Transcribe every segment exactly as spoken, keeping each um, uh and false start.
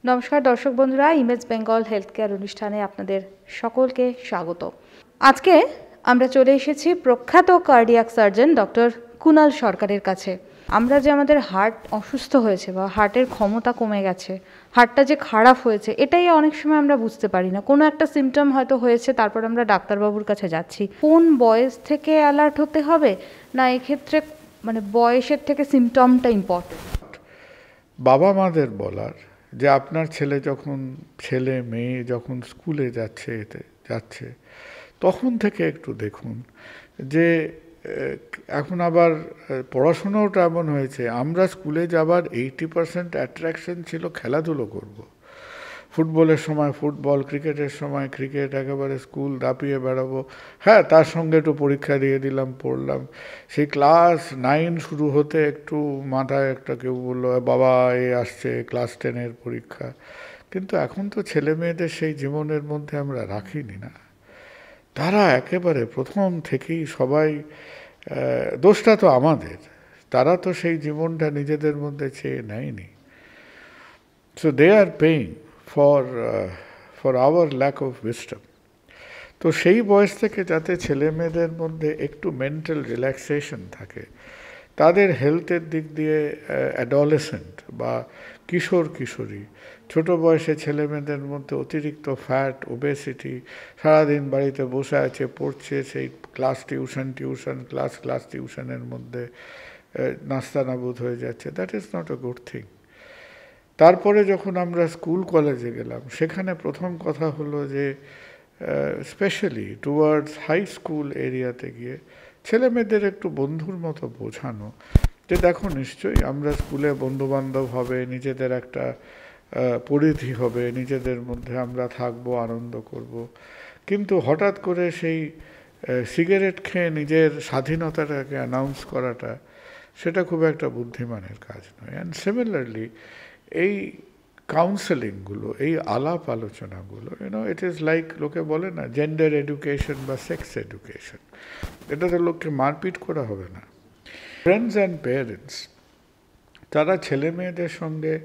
নমস্কার দর্শক বন্ধুরা, ইমেজ বেঙ্গল হেলথ কেয়ার অনুষ্ঠানে আপনাদের সকলকে স্বাগত। আজকে আমরা চলে এসেছি প্রখ্যাত কার্ডিয়াক সার্জন ডক্টর কুনাল সরকারের কাছে। আমরা যে আমাদের হার্ট অসুস্থ হয়েছে বা হার্টের ক্ষমতা কমে গেছে, হার্টটা যে খারাপ হয়েছে, এটাই অনেক সময় আমরা বুঝতে পারি না। কোনো একটা সিমটম হয়তো হয়েছে, তারপর আমরা ডাক্তারবাবুর কাছে যাচ্ছি। কোন বয়স থেকে অ্যালার্ট হতে হবে, না এক্ষেত্রে মানে বয়সের থেকে সিমটমটা ইম্পর্টেন্ট? বাবা মাদের বলার যে আপনার ছেলে যখন ছেলে মেয়ে যখন স্কুলে যাচ্ছে এতে যাচ্ছে তখন থেকে একটু দেখুন যে এখন আবার পড়াশোনাটা এমন হয়েছে, আমরা স্কুলে যাবার এইটি পার্সেন্ট অ্যাট্রাকশন ছিল খেলাধুলো করব। ফুটবলের সময় ফুটবল, ক্রিকেটের সময় ক্রিকেট, একেবারে স্কুল দাপিয়ে বেড়াবো। হ্যাঁ, তার সঙ্গে একটু পরীক্ষা দিয়ে দিলাম, পড়লাম। সেই ক্লাস নাইন শুরু হতে একটু মাথায় একটা কেউ বললো, বাবা এ আসছে ক্লাস টেনের পরীক্ষা। কিন্তু এখন তো ছেলে মেয়েদের সেই জীবনের মধ্যে আমরা রাখিনি না। তারা একেবারে প্রথম থেকেই সবাই, দোষটা তো আমাদের, তারা তো সেই জীবনটা নিজেদের মধ্যে চেয়ে নেয়নি। So they are paying for for our lack of wisdom. তো সেই বয়স থেকে যাতে ছেলে মেয়েদের মধ্যে একটু মেন্টাল রিল্যাক্সেশন থাকে, তাদের হেলথের দিক দিয়ে অ্যাডোলেসেন্ট বা কিশোর কিশোরী, ছোট বয়সে ছেলে মেয়েদের মধ্যে অতিরিক্ত ফ্যাট, ওবেসিটি, সারাদিন বাড়িতে বসে আছে, পড়ছে, সেই class tuition tuition class class টিউশনের মধ্যে নাস্তানাবুদ হয়ে যাচ্ছে। That is not a good thing. তারপরে যখন আমরা স্কুল কলেজে গেলাম, সেখানে প্রথম কথা হলো যে স্পেশালি টুয়ার্ডস হাই স্কুল এরিয়াতে গিয়ে ছেলে মেয়েদের একটু বন্ধুর মতো বোঝানো যে দেখো, নিশ্চয়ই আমরা স্কুলে বন্ধুবান্ধব হবে, নিজেদের একটা পরিধি হবে, নিজেদের মধ্যে আমরা থাকবো, আনন্দ করব। কিন্তু হঠাৎ করে সেই সিগারেট খেয়ে নিজের স্বাধীনতাটাকে অ্যানাউন্স করাটা, সেটা খুব একটা বুদ্ধিমানের কাজ নয়। অ্যান্ড সিমিলারলি এই কাউন্সেলিংগুলো, এই আলাপ আলোচনাগুলো, ইউনো ইট ইজ লাইক, লোকে বলে না জেন্ডার এডুকেশন বা সেক্স এডুকেশন, এটাতে লোককে মারপিট করা হবে না। ফ্রেন্ডস অ্যান্ড পেরেন্টস তারা ছেলে মেয়েদের সঙ্গে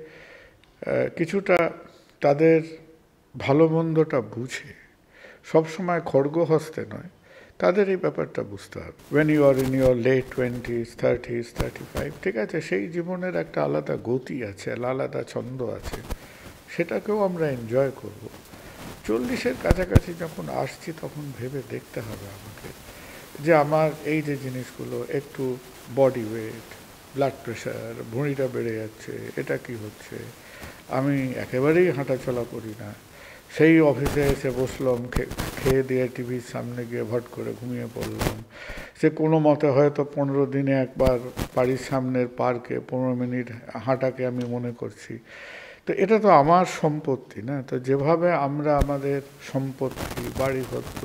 কিছুটা তাদের ভালো মন্দটা বুঝে, সবসময় খড়গহস্তে নয়, তাদের এই ব্যাপারটা বুঝতে হবে। When you are in your late twenties, thirties, thirty five, ঠিক আছে, সেই জীবনের একটা আলাদা গতি আছে, আলাদা ছন্দ আছে, সেটাকেও আমরা এনজয় করব। চল্লিশের কাছাকাছি যখন আসছি তখন ভেবে দেখতে হবে আমাকে যে আমার এই যে জিনিসগুলো, একটু বডি ওয়েট, ব্লাড প্রেশার, ভুঁড়িটা বেড়ে যাচ্ছে, এটা কি হচ্ছে, আমি একেবারেই হাঁটাচলা করি না, সেই অফিসে এসে বসলাম, খেয়ে দিয়ে টিভির সামনে গিয়ে ভট করে ঘুমিয়ে পড়লাম, সে কোনো মতে হয়তো পনেরো দিনে একবার বাড়ির সামনের পার্কে পনেরো মিনিট হাঁটাকে আমি মনে করছি। তো এটা তো আমার সম্পত্তি না। তো যেভাবে আমরা আমাদের সম্পত্তি, বাড়িপত্র,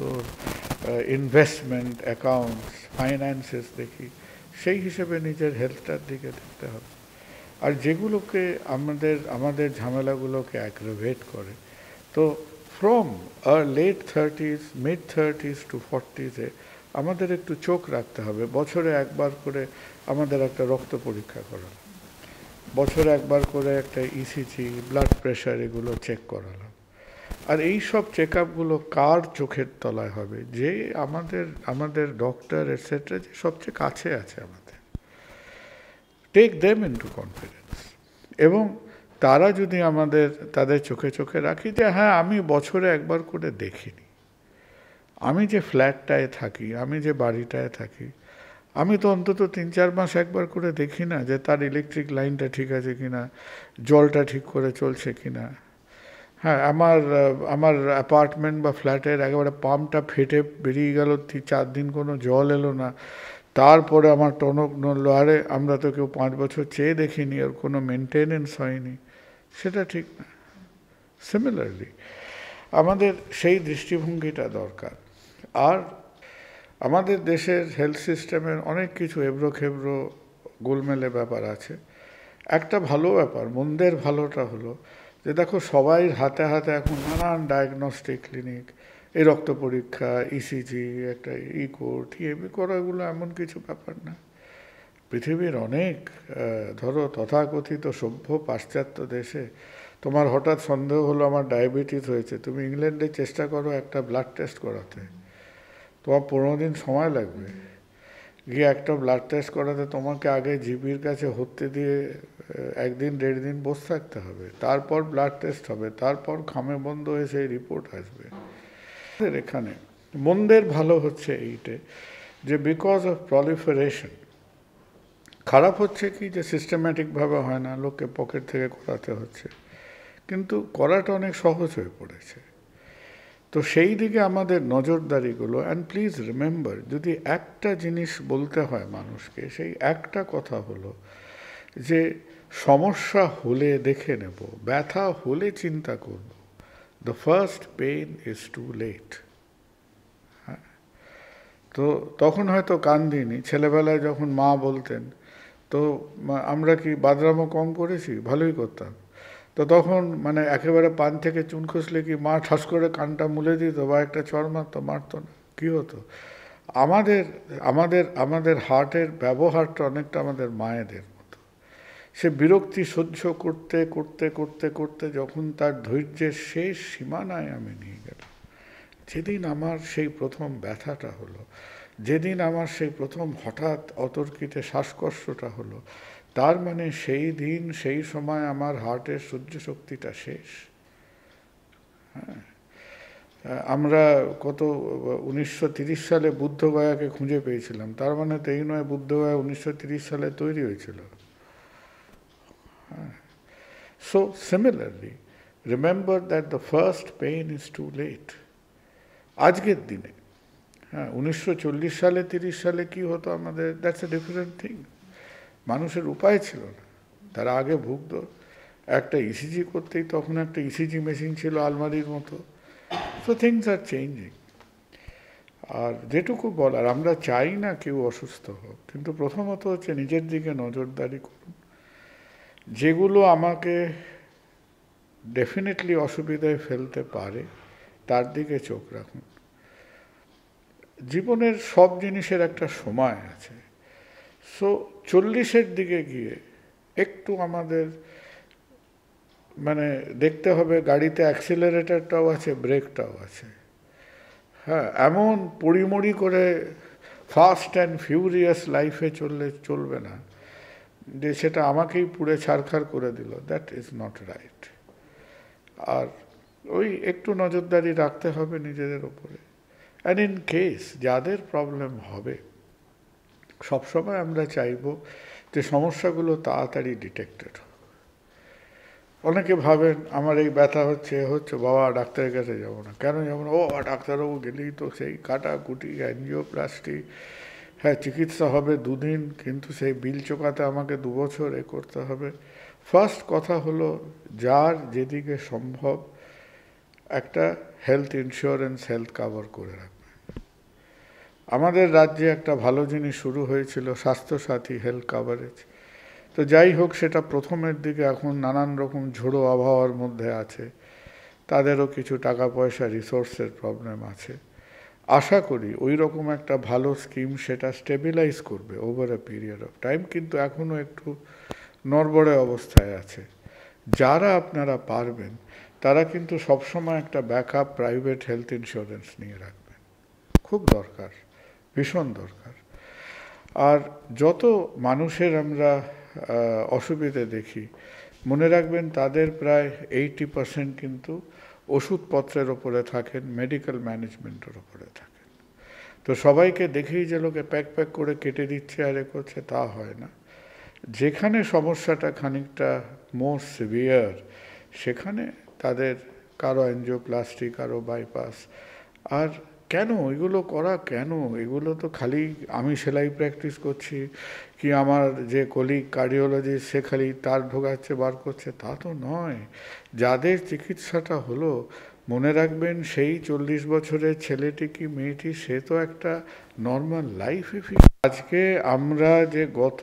ইনভেস্টমেন্ট অ্যাকাউন্টস, ফাইন্যান্সেস দেখি, সেই হিসেবে নিজের হেলথটার দিকে দেখতে হবে। আর যেগুলোকে আমাদের আমাদের ঝামেলাগুলোকে অ্যাগ্রাভেট করে, তো from our late thirties, mid thirties to ফর্টিজে আমাদের একটু চোখ রাখতে হবে। বছরে একবার করে আমাদের একটা রক্ত পরীক্ষা করালাম, বছরে একবার করে একটা ইসিজি, ব্লাড প্রেশার, এগুলো চেক করালাম। আর এই সব চেক আপগুলো কার চোখের তলায় হবে? যে আমাদের আমাদের ডক্টর এটসেট্রা যে সবচেয়ে কাছে আছে আমাদের। Take them into confidence. এবং তারা যদি আমাদের তাদের চোখে চোখে রাখি যে হ্যাঁ, আমি বছরে একবার করে দেখিনি, আমি যে ফ্ল্যাটটায় থাকি, আমি যে বাড়িটায় থাকি, আমি তো অন্তত তিন চার মাস একবার করে দেখি না যে তার ইলেকট্রিক লাইনটা ঠিক আছে কিনা, জলটা ঠিক করে চলছে কিনা। হ্যাঁ, আমার আমার অ্যাপার্টমেন্ট বা ফ্ল্যাটের একেবারে পাম্পটা ফেটে বেরিয়ে গেল, চার দিন কোনো জল এলো না, তারপরে আমার টনক নড়লো, আরে আমরা তো কেউ পাঁচ বছর চেয়ে দেখিনি, ওর কোনো মেনটেনেন্স হয়নি, সেটা ঠিক না। সিমিলারলি আমাদের সেই দৃষ্টিভঙ্গিটা দরকার। আর আমাদের দেশের হেলথ সিস্টেমের অনেক কিছু এবড়ো খেবড়ো গোলমেলে ব্যাপার আছে। একটা ভালো ব্যাপার, মন্দের ভালোটা হলো যে দেখো, সবাই হাতে হাতে এখন নানান ডায়াগনস্টিক ক্লিনিক, এই রক্ত পরীক্ষা, ইসিজি, একটা ইকো, টিএমই করা, এগুলো এমন কিছু ব্যাপার না। পৃথিবীর অনেক ধরো তথাকথিত সভ্য পাশ্চাত্য দেশে তোমার হঠাৎ সন্দেহ হলো আমার ডায়াবেটিস হয়েছে, তুমি ইংল্যান্ডে চেষ্টা করো একটা ব্লাড টেস্ট করাতে, তোমার পনেরো দিন সময় লাগবে। গিয়ে একটা ব্লাড টেস্ট করাতে তোমাকে আগে জিপির কাছে হতে দিয়ে একদিন দেড় দিন বসে থাকতে হবে, তারপর ব্লাড টেস্ট হবে, তারপর খামে বন্ধ হয়ে সেই রিপোর্ট আসবে। এখানে মন্দের ভালো হচ্ছে এইটে যে বিকজ অফ প্রলিফারেশন, খারাপ হচ্ছে কি যে সিস্টেম্যাটিকভাবে হয় না, লোককে পকেট থেকে করাতে হচ্ছে, কিন্তু করাটা অনেক সহজ হয়ে পড়েছে। তো সেই দিকে আমাদের নজরদারিগুলো, অ্যান্ড প্লিজ রিমেম্বার, যদি একটা জিনিস বলতে হয় মানুষকে, সেই একটা কথা হলো যে সমস্যা হলে দেখে নেব, ব্যথা হলে চিন্তা করব, the first pain is too late. হ্যাঁ, তো তখন হয়তো কান দিইনি। ছেলেবেলায় যখন মা বলতেন, তো আমরা কি বাদরামও কম করেছি? ভালোই করতাম। তো তখন মানে একেবারে পান থেকে চুন খসলে কি মা ঠাস করে কানটা মুলে দিত বা একটা চড় মারতো? মারতো না। কী হতো? আমাদের আমাদের আমাদের হার্টের ব্যবহারটা অনেকটা আমাদের মায়েদের মতো। সে বিরক্তি সহ্য করতে করতে করতে করতে যখন তার ধৈর্যের শেষ সীমানায় আমি নিয়ে গেলাম, যেদিন আমার সেই প্রথম ব্যথাটা হলো, যেদিন আমার সেই প্রথম হঠাৎ অতর্কিতে শ্বাসকষ্টটা হলো, তার মানে সেই দিন সেই সময় আমার হার্টের সহ্য শক্তিটা শেষ। হ্যাঁ, আমরা কত উনিশশো তিরিশ সালে বুদ্ধগয়াকে খুঁজে পেয়েছিলাম, তার মানে তো এই নয় বুদ্ধগয়া উনিশশো তিরিশ সালে তৈরি হয়েছিল। হ্যাঁ, so similarly remember that the first pain is too late. আজকের দিনে হ্যাঁ, উনিশশো চল্লিশ সালে তিরিশ সালে কি হতো আমাদের, দ্যাটস এ ডিফারেন্ট থিং। মানুষের উপায় ছিল না, তারা আগে ভুগত। একটা ইসিজি করতেই তখন একটা ইসিজি মেশিন ছিল আলমারির মতো। So things are changing. আর যেটুকু বলার, আমরা চাই না কেউ অসুস্থ হোক, কিন্তু প্রথমত হচ্ছে নিজের দিকে নজরদারি করুন। যেগুলো আমাকে ডেফিনেটলি অসুবিধায় ফেলতে পারে তার দিকে চোখ রাখুন। জীবনের সব জিনিসের একটা সময় আছে। সো চল্লিশের দিকে গিয়ে একটু আমাদের মানে দেখতে হবে গাড়িতে অ্যাক্সিলারেটরটাও আছে, ব্রেকটাও আছে। হ্যাঁ, এমন পড়িমড়ি করে ফাস্ট অ্যান্ড ফিউরিয়াস লাইফে চললে চলবে না যে সেটা আমাকেই পুড়ে ছারখার করে দিল। That is not right. আর ওই একটু নজরদারি রাখতে হবে নিজেদের ওপরে। অ্যান্ড ইন কেস যাদের প্রবলেম হবে, সবসময় আমরা চাইব যে সমস্যাগুলো তাড়াতাড়ি ডিটেক্টেড হোক। অনেকে ভাবেন আমার এই ব্যথা হচ্ছে হচ্ছে বাবা ডাক্তারের কাছে যাবো না। কেন যাবো না? ও ডাক্তারবাবু গেলেই তো সেই কাটাকুটি, অ্যাঞ্জিওপ্লাস্টি, হ্যাঁ চিকিৎসা হবে দুদিন, কিন্তু সেই বিল চোকাতে আমাকে দু বছর এ করতে হবে। ফার্স্ট কথা হলো, যার যেদিকে সম্ভব একটা হেলথ ইন্স্যুরেন্স, হেলথ কাভার করে রাখবে। আমাদের রাজ্যে একটা ভালো জিনিস শুরু হয়েছিল, স্বাস্থ্যসাথী হেলথ কাভারেজ। তো যাই হোক, সেটা প্রথমের দিকে এখন নানান রকম ঝোড়ো আবহাওয়ার মধ্যে আছে, তাদেরও কিছু টাকা পয়সা রিসোর্সের প্রবলেম আছে। আশা করি ওই রকম একটা ভালো স্কিম সেটা স্টেবিলাইজ করবে over a period of time, কিন্তু এখনও একটু নড়বড়ে অবস্থায় আছে। যারা আপনারা পারবেন তারা কিন্তু সবসময় একটা ব্যাকআপ প্রাইভেট হেলথ ইন্স্যুরেন্স নিয়ে রাখবেন, খুব দরকার, ভীষণ দরকার। আর যত মানুষের আমরা অসুবিধে দেখি, মনে রাখবেন তাদের প্রায় এইটি পার্সেন্ট কিন্তু ওষুধপত্রের ওপরে থাকেন, মেডিকেল ম্যানেজমেন্টের ওপরে থাকেন। তো সবাইকে দেখেই যে লোকে প্যাক প্যাক করে কেটে দিচ্ছে আর এ করছে, তা হয় না। যেখানে সমস্যাটা খানিকটা মোর সিভিয়ার, সেখানে তাদের কারো অ্যাঞ্জিওপ্লাস্টি, কারো বাইপাস। আর কেন এগুলো করা? কেন এগুলো তো খালি আমি সেলাই প্র্যাকটিস করছি কি আমার যে কলিগ কার্ডিওলজিস্ট সে খালি তার ঢোকাচ্ছে বার করছে, তা তো নয়। যাদের চিকিৎসাটা হলো, মনে রাখবেন সেই চল্লিশ বছরের ছেলেটি কি মেয়েটি, সে তো একটা নর্মাল লাইফে ফিরে। আজকে আমরা যে গত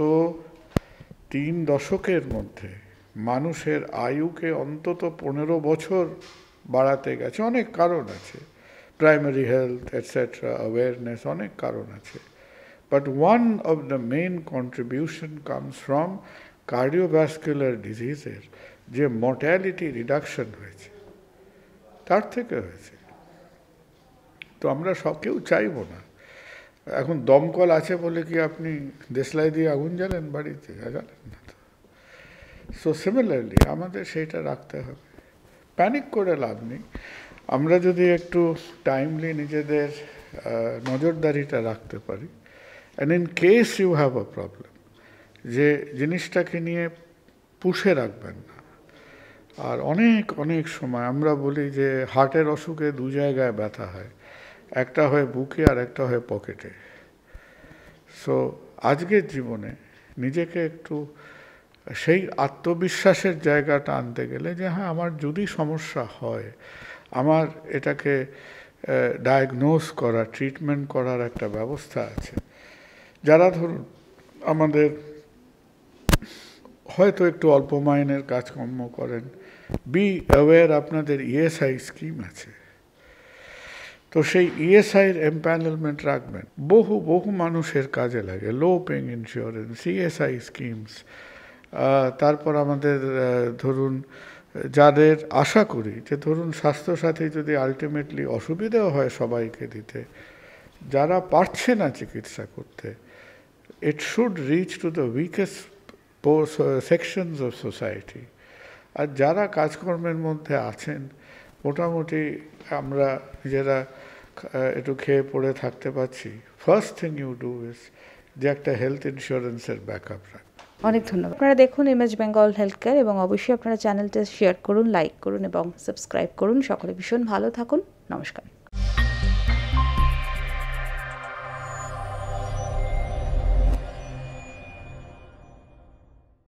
তিন দশকের মধ্যে মানুষের আয়ুকে অন্তত পনেরো বছর বাড়াতে গেছে, অনেক কারণ আছে, প্রাইমারি হেলথ এটসেট্রা, অ্যাওয়ারনেস, অনেক কারণ আছে। But one of the main contribution comes from cardiovascular diseases, যে মর্টালিটি রিডাকশন হয়েছে তার থেকে হয়েছে। তো আমরা সব কেউ চাইব না। এখন দমকল আছে বলে কি আপনি দেশলাই দিয়ে আগুন জ্বালেন বাড়িতে? জ্বালেন না তো। সো সিমিলারলি আমাদের সেইটা রাখতে হবে, প্যানিক করে লাভ নেই। আমরা যদি একটু টাইমলি নিজেদের নজরদারিটা রাখতে পারি, and in case you have a problem, যে জিনিসটাকে নিয়ে পুষে রাখবেন না। আর অনেক অনেক সময় আমরা বলি যে হার্টের অসুখে দু জায়গায় ব্যথা হয়, একটা হয় বুকে আর একটা হয় পকেটে। সো আজকের জীবনে নিজেকে একটু সেই আত্মবিশ্বাসের জায়গাটা আনতে গেলে যে হ্যাঁ, আমার যদি সমস্যা হয়, আমার এটাকে ডায়াগনোজ করা, ট্রিটমেন্ট করার একটা ব্যবস্থা আছে। যারা ধরুন আমাদের হয়তো একটু অল্প মাইনের কাজকর্ম করেন, বি অ্যাওয়্যার আপনাদের ইএসআই স্কিম আছে, তো সেই ইএসআইয়ের এমপ্যানেলমেন্ট রাখবেন। বহু বহু মানুষের কাজে লাগে, low paying insurance, ESI schemes. তারপর আমাদের ধরুন যাদের আশা করি যে ধরুন স্বাস্থ্যসাথী যদি আলটিমেটলি অসুবিধাও হয় সবাইকে দিতে, যারা পারছে না চিকিৎসা করতে, it should reach to the weakest sections of society. আর যারা কাজকর্মের মধ্যে আছেন, মোটামুটি আমরা নিজেরা একটু খেয়ে পড়ে থাকতে পারছি, first thing you do is যে একটা হেলথ ইন্স্যুরেন্সের ব্যাকআপ রাখ। অনেক ধন্যবাদ। আপনারা দেখুন ইমেজ বেঙ্গল হেলথ কেয়ার, এবং অবশ্যই আপনারা চ্যানেলটা শেয়ার করুন, লাইক করুন এবং সাবস্ক্রাইব করুন। সকলে ভীষণ ভালো থাকুন। নমস্কার।